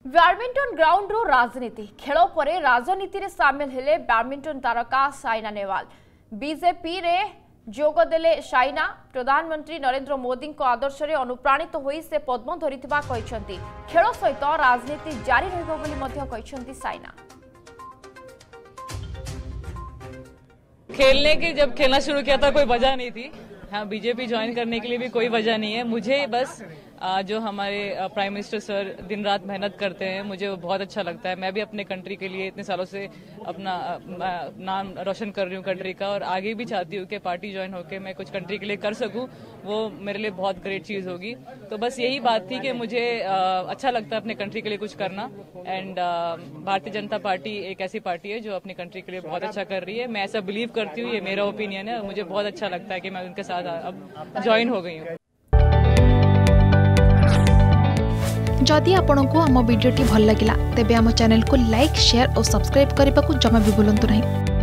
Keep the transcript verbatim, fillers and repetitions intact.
Badminton ground रो राजनीति खेल पर राजनीति रे सामिल हेले बैडमिंटन तारका साइना नेहवाल। बीजेपी रे जोग देले साइना प्रधानमंत्री नरेंद्र मोदी आदर्श रे अनुप्राणित होई से पद्म धरिथिबा कहिसंती। खेल सहित राजनीति जारी रहबो बोली मध्य कहिसंती साइना। खेलने की जब खेलना शुरू किया था कोई वजह नहीं थी। हाँ, बीजेपी ज्वाइन करने के लिए भी कोई वजह नहीं है। मुझे बस जो हमारे प्राइम मिनिस्टर सर दिन रात मेहनत करते हैं, मुझे वो बहुत अच्छा लगता है। मैं भी अपने कंट्री के लिए इतने सालों से अपना नाम रोशन कर रही हूँ कंट्री का, और आगे भी चाहती हूँ कि पार्टी ज्वाइन होकर मैं कुछ कंट्री के लिए कर सकूँ। वो मेरे लिए बहुत ग्रेट चीज़ होगी। तो बस यही बात थी कि मुझे अच्छा लगता है अपने कंट्री के लिए कुछ करना। एंड भारतीय जनता पार्टी एक ऐसी पार्टी है जो अपनी कंट्री के लिए बहुत अच्छा कर रही है। मैं ऐसा बिलीव करती हूँ, ये मेरा ओपिनियन है। मुझे बहुत अच्छा लगता है कि मैं उनके साथ अब ज्वाइन हो गई हूँ। जदि आपंक आम भिडी भल लगा तेब आम चैनल को लाइक शेयर और सब्सक्राइब करने को जमा भी भूलु नहीं।